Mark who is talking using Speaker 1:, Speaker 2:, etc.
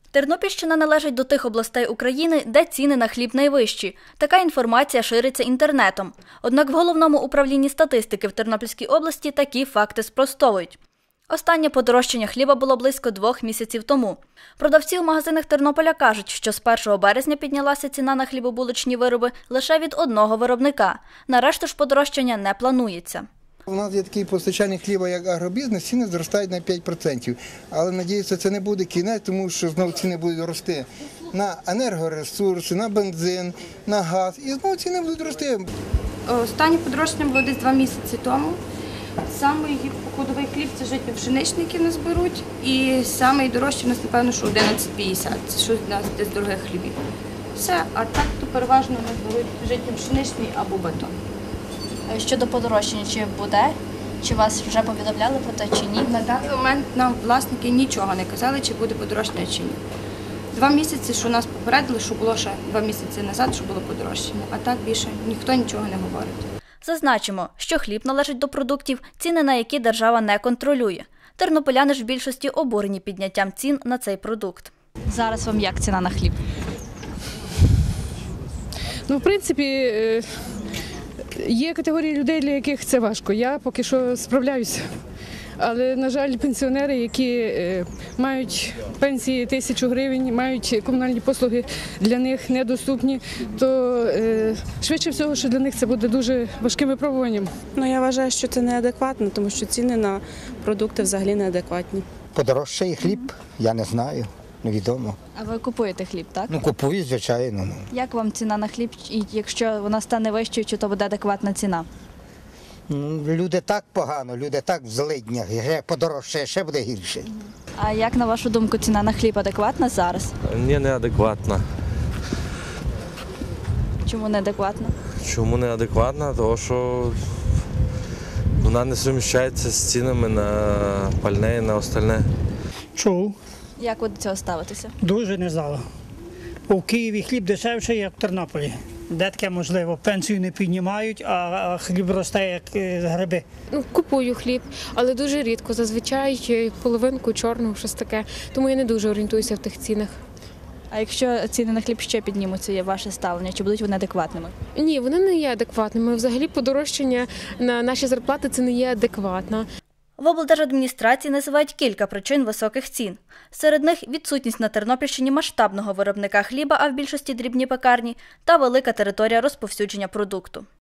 Speaker 1: Тернопільщина належить до тих областей України, де ціни на хліб найвищі. Така інформація шириться інтернетом. Однак в Головному управлінні статистики в Тернопільській області такі факти спростовують. Останнє подорожчання хліба було близько 2 місяців тому. Продавці у магазинах Тернополя кажуть, що з 1 березня піднялася ціна на хлібобулочні вироби лише від одного виробника. На решту ж подорожчання не планується.
Speaker 2: У нас є такий постачальник хліба, як агробізнес, ціни зростають на 5%. Але, надіюся, це не буде кінець, тому що знову ціни будуть рости на енергоресурси, на бензин, на газ. І знову ціни будуть рости.
Speaker 3: Останнє подорожчання було десь 2 місяці тому. Самий ходовий хліб – це житньо пшеничний, який нас беруть. І самий дорожчий у нас, напевно, що 11,50. Це щось у нас десь дорогих хлібів. Все, а так то переважно нас беруть житньо пшеничний або батон.
Speaker 1: Щодо подорожчання, чи буде? Чи вас вже повідомляли про те, чи ні?
Speaker 3: На даний момент нам власники нічого не казали, чи буде подорожчання, чи ні. 2 місяці, що нас попередили, що було ще 2 місяці назад, що було подорожчання. А так більше ніхто нічого не говорить.
Speaker 1: Зазначимо, що хліб належить до продуктів, ціни на які держава не контролює. Тернополяни ж в більшості обурені підняттям цін на цей продукт. Зараз вам як ціна на хліб?
Speaker 4: В принципі, є категорії людей, для яких це важко. Я поки що справляюся. Але, на жаль, пенсіонери, які мають пенсії 1000 гривень, мають комунальні послуги, для них недоступні, то швидше всього, що для них це буде дуже важким випробуванням.
Speaker 5: Я вважаю, що це неадекватно, тому що ціни на продукти взагалі неадекватні.
Speaker 6: Подорожчає хліб? Я не знаю, невідомо.
Speaker 1: А ви купуєте хліб, так?
Speaker 6: Купую, звичайно.
Speaker 1: Як вам ціна на хліб, і якщо вона стане вищою, чи то буде адекватна ціна?
Speaker 6: Люди так погано, люди так в злиднях, подорожчає, ще буде гірше.
Speaker 1: А як, на вашу думку, ціна на хліб адекватна зараз?
Speaker 7: Ні, неадекватна.
Speaker 1: Чому неадекватна?
Speaker 7: Чому неадекватна? Тому що вона не суміщається з цінами на пальне і на остальне.
Speaker 8: Чув.
Speaker 1: Як ви до цього ставитеся?
Speaker 8: Дуже не знала. У Києві хліб дешевший, як в Тернополі. Де таке можливо? Пенсію не піднімають, а хліб росте, як гриби.
Speaker 9: Купую хліб, але дуже рідко. Зазвичай половинку чорного, щось таке. Тому я не дуже орієнтуюся в тих цінах.
Speaker 1: А якщо ціни на хліб ще піднімуться, є ваше ставлення, чи будуть вони адекватними?
Speaker 9: Ні, вони не є адекватними. Взагалі подорожчання на наші зарплати – це не є адекватно.
Speaker 1: В облдержадміністрації називають кілька причин високих цін. Серед них відсутність на Тернопільщині масштабного виробника хліба, а в більшості дрібні пекарні, та велика територія розповсюдження продукту.